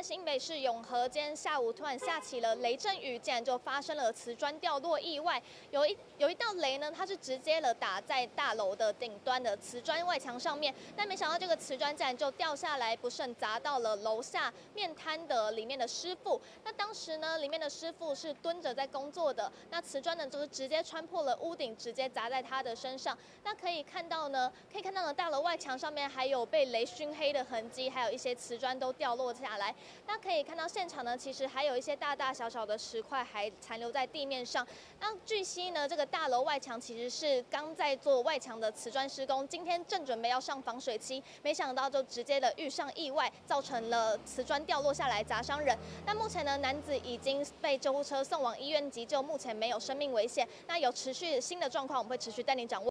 在新北市永和，今天下午突然下起了雷阵雨，竟然就发生了瓷砖掉落意外。有一道雷呢，它是直接打在大楼的顶端的瓷砖外墙上面，但没想到这个瓷砖竟然就掉下来，不慎砸到了楼下面摊的里面的师傅。那当时呢，里面的师傅是蹲着在工作的，那瓷砖呢就是直接穿破了屋顶，直接砸在他的身上。那可以看到呢，大楼外墙上面还有被雷熏黑的痕迹，还有一些瓷砖都掉落下来。那可以看到现场呢，其实还有一些大大小小的石块还残留在地面上。那据悉呢，这个大楼外墙其实是刚在做外墙的瓷砖施工，今天正准备要上防水漆，没想到就直接遇上意外，造成了瓷砖掉落下来砸伤人。那目前呢，男子已经被救护车送往医院急救，目前没有生命危险。那有持续新的状况，我们会持续带您掌握。